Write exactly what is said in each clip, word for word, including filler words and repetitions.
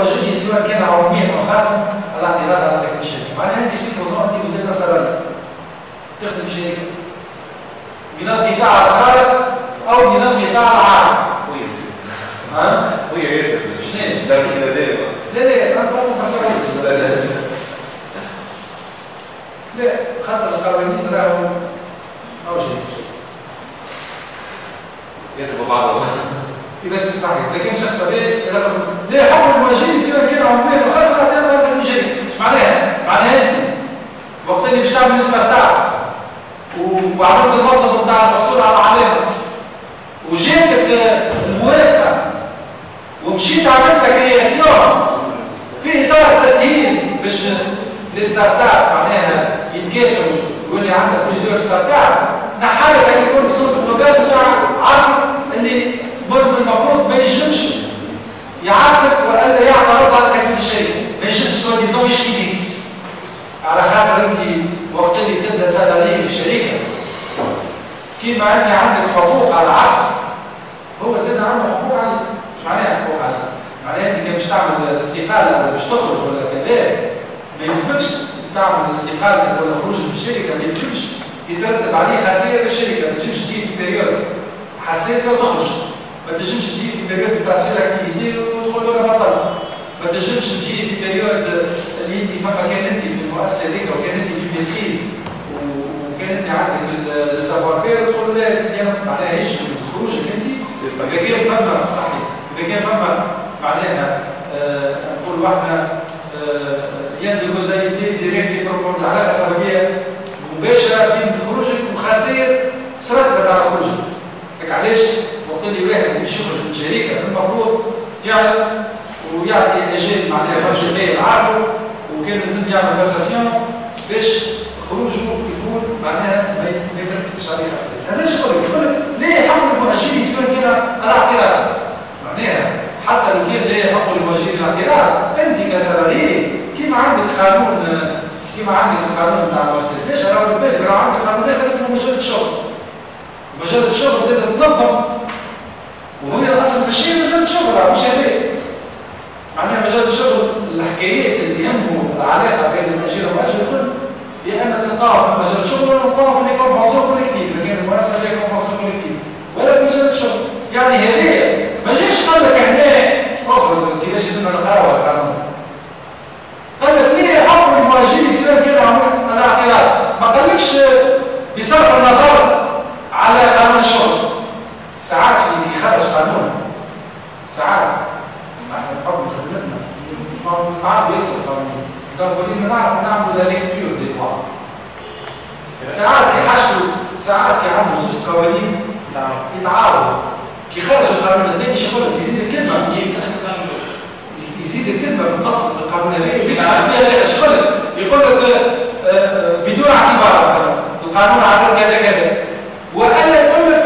المواجهين سواء كان عموميا او خاصا الاعتراض على تكوين الشركه. معناها انت سيبوزون انت وزير سالاري تخدم في شركه من القطاع الخاص او من القطاع العام. ها؟ وهي ياسر شنو؟ لا كذا دايما. لا لا انا بقول مفسرين. لا خاطر القوانين راهو موجودين. يضربوا بعضهم. إذا كان صحيح، إذا كان شخص طبيعي لا حكم المواجهين سواء كانوا عموميين وخاصة اعتبار هذا المجري، ايش معناها؟ معناها أنت وقت اللي باش تعمل ستارت اب وعملت المطلب نتاع الحصول على علامة وجاتك الموافقة ومشيت عملت كرياسيون في إطار التسهيل باش الستارت اب معناها يتكاتلوا يولي عندك بليزيور ستارت اب نحالك أن يكون صوت البلوكاج نتاع عارف اللي المفروض ما يجمش يعاقب والا يعترض على تكوين الشركه، ما يجمش سوا ديزون يشكي بيك على خاطر انت وقت اللي تبدا سالاري في شركه كيما انت عندك حقوق على العقد هو زاد عنده حقوق عليك. ايش معناها حقوق عليك؟ معناها انت كي باش تعمل استقاله ولا باش تخرج ولا كذا ما يلزمكش تعمل استقالتك ولا خروجك من الشركه ما يلزمش يترتب عليه خسائر الشركه، ما تجيش تجي في بيريود حساسه وتخرج. ما تنجمش تجي في بيريود تاع سير اكتيفيتي وتقول له انا بطلت. ما تنجمش تجي في بيريود اللي انت فما كان انت في المؤسسه هذيك وكان انت في ميتريز وكان انت عندك السافوار فير وتقول لا سيدي انا معناها ايش خروجك انت اذا كان فما صحيح اذا كان فما معناها نقولوا احنا ليان دو كوزاليتي ديريكتي بروبوند علاقه سببيه مباشره بين خروجك وخسائر ترتبت على خروجك. لك علاش؟ وقت اللي واحد باش يخرج من شركه المفروض يعلم ويعطي اجال معناها برشا غير عارفه وكان لازم يعمل فاساسيون باش خروجه يكون معناها ما يترتبش عليه خسائر. هذا ايش يقول لك؟ يقول لك ليه حق المهاجرين سواء كان الاعتراض؟ معناها حتى لو كان لا يحق للمهاجرين الاعتراض انت كسلاري كيما عندك قانون كيما عندك القانون بتاع المؤسسات، ليش راهو بالك راهو عندك قانون اخر اسمه مجال الشغل. مجال الشغل زاد تنظم وهي الاصل في الشيء مجال الشغل مش هذاك. معناها مجال الشغل الحكايات اللي يهموا العلاقه بين المأجر والمؤجر الكل يا اما تلقاها في مجال الشغل ولا تلقاها في الكونفونسيون كوليكتيف اذا كان المؤسسه فيها كونفونسيون كوليكتيف ولا في مجال الشغل. يعني هذايا ما جاش قال لك هنا اصبر كيفاش يلزمنا نقراوها القانون. قال لك ليه حق المهاجرين سواء كان عمل الاعتراض؟ ما قالكش بصرف النظر على قانون الشغل. ساعات في يخرج قانون ساعات نحن بحكم خدمتنا نعرف يصل قانون دونك ولينا نعرف نعمل لا ليكتور دي لوا. ساعات كي حشدوا ساعات كي عملوا زوز قوانين يتعارضوا كي خرج القانون الثاني شو يقول لك يزيد الكلمه يزيد الكلمه في الفصل في القانون هذا ايش يقول لك؟ يقول لك بدون اعتبار مثلا القانون عدد كذا كذا والا يقول لك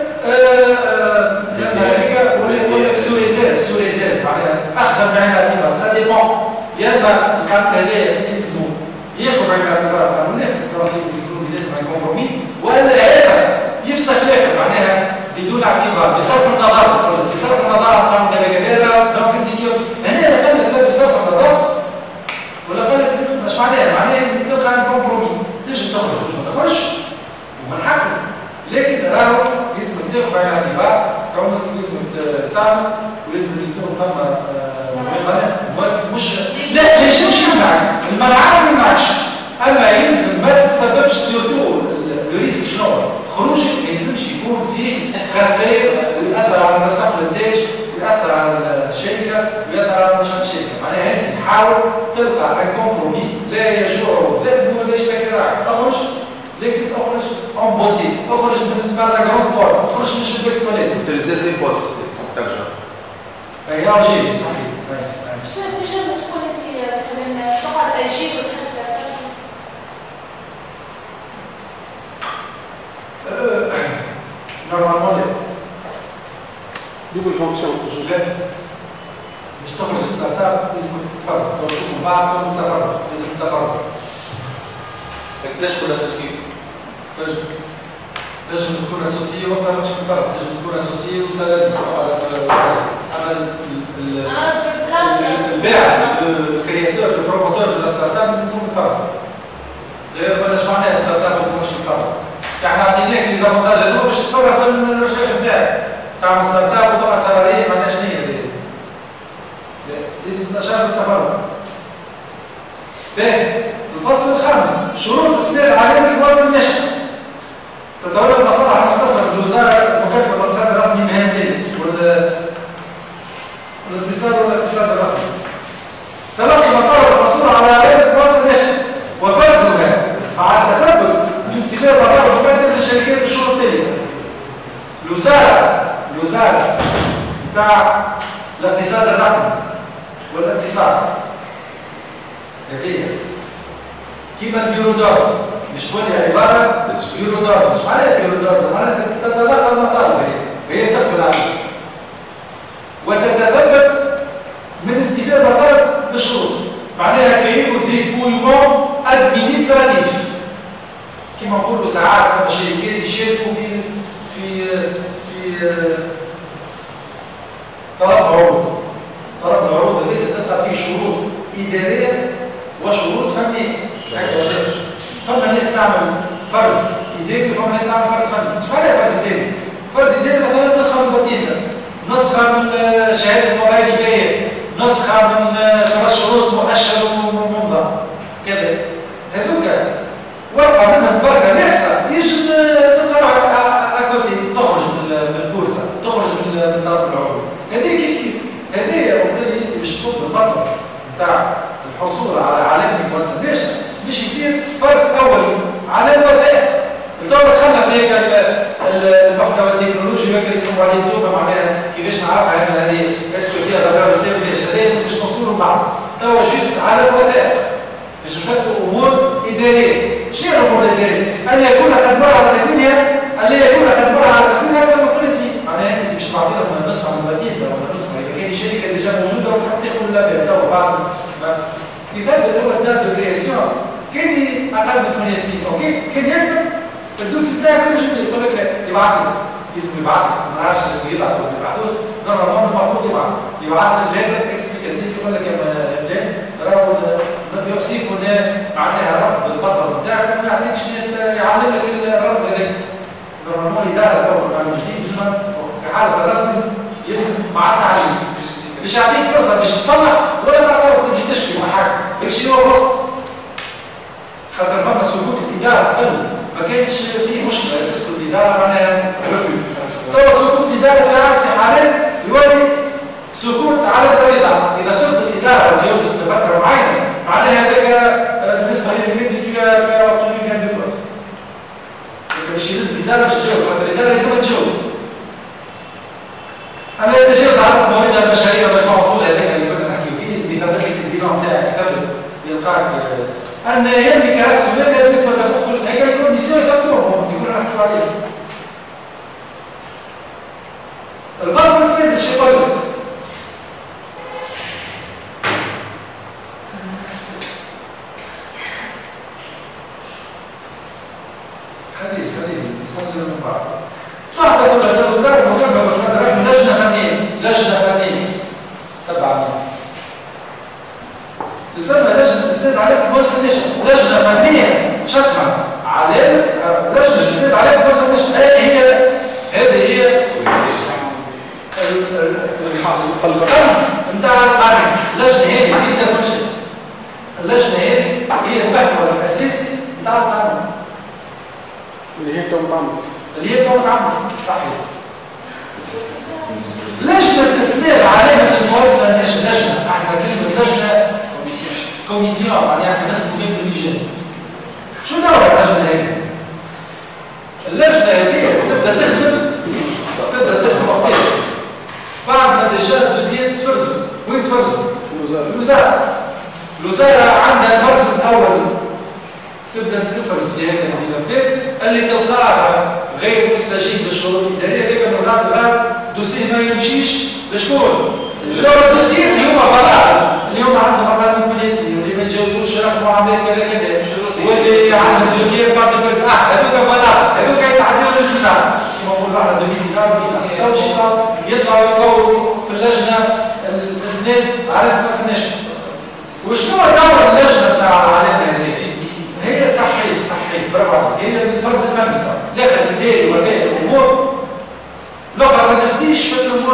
لما هذيك ولا يقول لك سو ريزيرف سو ريزيرف معناها اخذ بعين الاعتبار سا ديبون يا اما القانون هذا اسمه ياخذ بعين الاعتبار القانون ياخذ التراخيص اللي يكون بدايه مع الكومبرومي والا هذا يفسخ الاخر معناها بدون اعتبار بصرف النظر بصرف النظر عن القانون كذا كذا دونك انت اليوم هنا قال لك بصرف النظر ولا قال لك مش معناها معناها لازم تلقى عن كومبرومي تجي تخرج مش ما تخرجش ومنحكم لكن راهو لازم تاخذ بعين الاعتبار كونك لازم تعمل ولازم يكون فما موافق مش لا ما يجمش يمنعك المنع ما يمنعكش اما يلزم ما تتسببش سيرتو الريسك شنو خروجك ما يلزمش يكون فيه خسائر ويأثر على النسق الانتاج ويأثر على الشركه ويأثر على نشاط الشركه. معناها انت حاول تلقى ان كومبرومي لا يجوع الذئب ولا يشتكي الراعي. اخرج لكن اخرج اون بوتي اخرج من برا جراوند بور اخرج من شباك التواليت. تلزم لي بوست ترجع. اي راجل صحيح. شنو تجربة تكون انت من تقعد تجيب وتحسن؟ نورمالمون لا. دوبل فونكسيون لا. باش تخرج ستارت اب لازم تتفرغ، تشوفوا بعض كم تفرغ، لازم تتفرغ. تقدرش تكون اسوسي. تنجم تكون اسوسي وما تنجمش تتفرغ، تنجم تكون اسوسي وسالري على سالري. اما ال البيع الكرياتور البروموتور دو ستارت اب لازم يكون متفرغ. غير ولا اش معناها ستارت اب ما تكونش متفرغ؟ احنا عطيناك لي زافونتاج هذوما باش تتفرغ بالريشيرش نتاعك. تعمل ستارت اب وتقعد سالاريه معناها شنو هي هذه؟ لازم تنشر التفرغ. باهي الفصل الخامس شروط اسناد العلامه المؤسسه الناشئه. تتولى المصالح المختصه بالوزاره المكلفه بالاقتصاد الرقمي مهنتين والاتصال والاقتصاد الرقمي. تلقي مطالب الحصول على علامه المؤسسه الناشئه وفرزها مع التثبت باستخدام مطالب مقدمه للشركات بالشروط التاليه. الوزاره الوزاره بتاع الاقتصاد الرقمي والاقتصاد هذه كيما البيرو دار مش تولي عباره بيرو دار. مش معناها بيرو دار معناها تتلقى المطالب هي هي تقبل عليها وتتثبت من استيفاء المطالب بالشروط. معناها كاين ديبويمون ادمينستراتيف كيما نقولوا ساعات فما شركات يشاركوا في في في طلب العروض. طلب العروض هذيك تلقى فيه شروط اداريه وشروط فنيه. فما ناس تعمل فرز اداري وفما ناس تعمل فرز فني. مش معناها فرز اداري؟ فرز اداري مثلا نسخه من بطيئه، نسخه من شهاده مبيعات جايه، نسخه من ثلاث شروط مؤشر وممضى كذا. هذوك ورقه منها بركه ناقصه يجب تطلع اكوتي تخرج من البورصه، تخرج من طلب العروض. هذه كيف كيف هذه وبالتالي انت باش تصب البطل نتاع الحصول على علامه المؤسسه ليش؟ باش يصير فرز اولي على الوثائق. الدوله دخلنا في هيك المحتوى التكنولوجي اللي يكتبوا عليه الدوله معناها كيفاش نعرفها ان هذه اسكو فيها برنامج تاعو ليش هذا باش نوصلوا لبعض. توا جيست على الوثائق باش نفتحوا امور اداريه. شنو هي الامور الاداريه؟ ان يكون قد مر على تكوينها ان يكون قد مر على تكوينها كما قلنا سنين. معناها انت باش تعطي لهم نسخه من البتيت ولا نسخه اذا كان شركه ديجا موجوده وتحقق ولا توا بعد يثبت هو الدار دو كرياسيون كان اقل من ثمانية سنين اوكي كان يكتب الدوسي بتاعك كل جديد يقول لك لا يبعث لي اسمه يبعث لي ما نعرفش اسمه يبعث ولا ما يبعثوش نورمالمون المفروض يبعث يبعث لك ليتر اكسبليكاتيف يقول لك يا فلان راهو يوصيك هنا معناها رفض البطل بتاعك ما يعطيكش يعلم لك الرفض هذاك. نورمالمون الاداره تو تاع الجديد في حاله الرفض لازم يلزم مع التعليم باش يعطيك فرصه باش تصلح ولا تعرف تمشي تشكي مع حاجه داك الشيء هو غلط. خاطر فما سقوط الاداره قبل ما كانش فيه مشكله تسقط الاداره معناها رفض. توا سقوط الاداره ساعات في حالات يولي سقوط على الطريقه. اذا سقطت الاداره وتجاوزت فتره معينه معناها هذاك بالنسبه للميديا تجاه اوبتوني كان ديكوز. باش يلزم الاداره باش تجاوب خاطر الاداره لازم تجاوب. أنا يتجاوز على الموارد البشرية باش موصول هذاك اللي كنا نحكيو فيه اسمي تدرك البيلون تاعك تبدا يلقاك أن يملك رأس مال بالنسبة للدخول هيك الكونديسيون يثبتوهم اللي كنا نحكيو عليه. الفصل السادس شو يقول لك؟ خليه خليه نصلي من بعض. تعطى دولة الوزارة المكلفة بالاقتصاد الرقمي لجنة فنية، لجنة فنية تبع تسمى لجنة إسناد علامة مؤسسة الناشئة، لجنة فنية شو اسمها؟ علامة لجنة إسناد علامة مؤسسة الناشئة، هذه هي هذه هي القلب نتاع القانون، اللجنة هذه في المنشأ، اللجنة هذه هي المحور الأساسي نتاع القانون. اللي هي توم اللي هي بتوع عمل صحيح. لجنة إسناد علامة المؤسسة الناشئة، لجنة احنا كلمة لجنة كوميسيون معناها احنا ناخد كلمة لجنة. شو دورها اللجنة هذه؟ اللجنة هذه تبدا تخدم تبدا تخدم وقتها بعد ما ديجا الدوسيات تفرزوا. وين تفرزوا؟ في الوزارة. الوزارة. الوزارة عندها الفرز الأول تبدا تفرز في هذا الملفات اللي تلقاها غير مستجيب للشروط الاداريه هذاك من غير غير دوسيه ما يمشيش لشكون؟ الدوله الدوسيه اللي هما فضاء اللي هما عندهم اقل من ثمانية سنين واللي ما يتجاوزوش رقم معاملات كذا كذا واللي عندهم دوكيات بعد البرز اه هذوك فضاء هذوك يتعداو للفنان كما نقولوا احنا دومي فينال وفينال تو شي يطلعوا يقولوا في اللجنه الاسناد على وشنو دور اللجنه بتاع العلامه هذه؟ هي صحيح صحيح برافو عليك، هي الفرز الفني طبعا، الاخر الاداري وكاله الامور الاخرى ما تفتيش في الامور